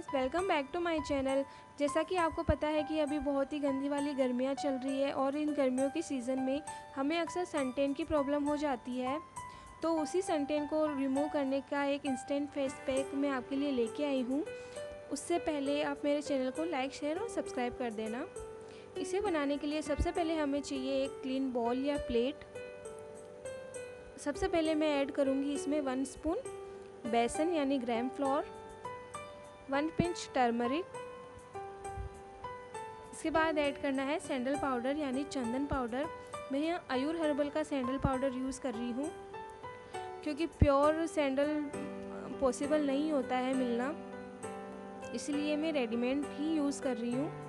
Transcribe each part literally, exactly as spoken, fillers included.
Welcome back to my channel. जैसा कि आपको पता है कि अभी बहुत ही गंदी वाली गर्मियाँ चल रही है और इन गर्मियों के सीज़न में हमें अक्सर सनटैन की प्रॉब्लम हो जाती है। तो उसी सनटैन को रिमूव करने का एक इंस्टेंट फेस पैक मैं आपके लिए लेके आई हूँ। उससे पहले आप मेरे चैनल को लाइक शेयर और सब्सक्राइब कर देना। इसे बनाने के लिए सबसे पहले हमें चाहिए एक क्लीन बॉल या प्लेट। सबसे पहले मैं ऐड करूँगी इसमें वन स्पून बेसन यानी gram flour, one pinch turmeric. इसके बाद ऐड करना है सैंडल पाउडर यानी चंदन पाउडर। मैं यहाँ आयुर हर्बल का सैंडल पाउडर यूज़ कर रही हूँ क्योंकि प्योर सैंडल पॉसिबल नहीं होता है मिलना, इसलिए मैं रेडीमेड ही यूज़ कर रही हूँ।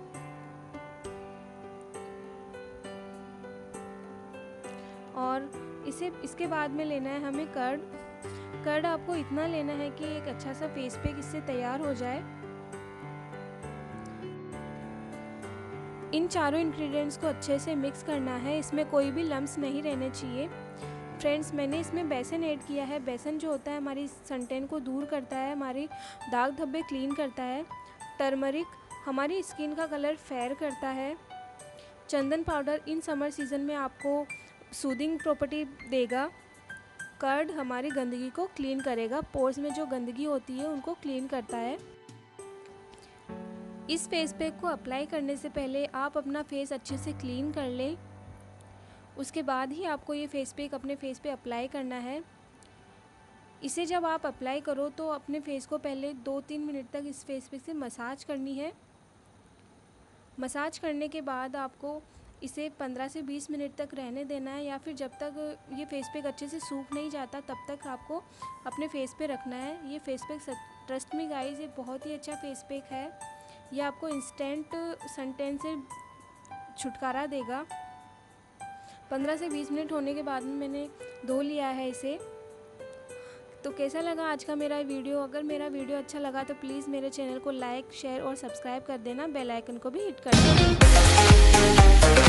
और इसे इसके बाद में लेना है हमें कर्ड। कर्ड आपको इतना लेना है कि एक अच्छा सा फेस पैक इससे तैयार हो जाए। इन चारों इंग्रेडिएंट्स को अच्छे से मिक्स करना है, इसमें कोई भी लम्स नहीं रहने चाहिए। फ्रेंड्स, मैंने इसमें बेसन ऐड किया है। बेसन जो होता है हमारी सनटैन को दूर करता है, हमारी दाग धब्बे क्लीन करता है। टर्मरिक हमारी स्किन का कलर फेयर करता है। चंदन पाउडर इन समर सीज़न में आपको सूदिंग प्रॉपर्टी देगा। कर्ड हमारी गंदगी को क्लीन करेगा, पोर्स में जो गंदगी होती है उनको क्लीन करता है। इस फेस पैक को अप्लाई करने से पहले आप अपना फेस अच्छे से क्लीन कर लें, उसके बाद ही आपको ये फेस पैक अपने फेस पे अप्लाई करना है। इसे जब आप अप्लाई करो तो अपने फेस को पहले दो तीन मिनट तक इस फेस पैक से मसाज करनी है। मसाज करने के बाद आपको इसे पंद्रह से बीस मिनट तक रहने देना है, या फिर जब तक ये फेस पैक अच्छे से सूख नहीं जाता तब तक आपको अपने फेस पे रखना है। ये face pack trust me guys, ये बहुत ही अच्छा फेस पैक है। ये आपको इंस्टेंट सनटैन से छुटकारा देगा। पंद्रह से बीस मिनट होने के बाद में मैंने धो लिया है इसे। तो कैसा लगा आज का मेरा वीडियो? अगर मेरा वीडियो अच्छा लगा तो प्लीज़ मेरे चैनल को लाइक शेयर और सब्सक्राइब कर देना। बेल आइकन को भी हिट कर देना।